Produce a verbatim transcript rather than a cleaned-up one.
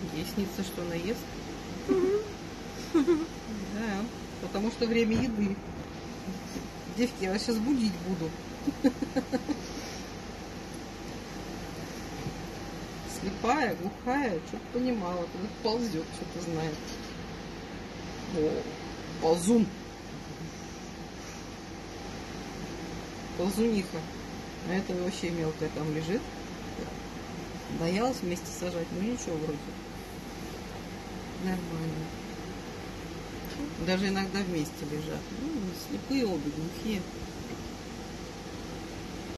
Ей снится, что она ест. Да, потому что время еды. Девки, я вас сейчас будить буду. Слепая, глухая, что-то понимала, куда ползет, что-то знает. О, ползун. Ползуниха. А это вообще мелкая там лежит. Боялась вместе сажать, ну ничего вроде. Нормально. Даже иногда вместе лежат. Ну, слепые обе, глухие.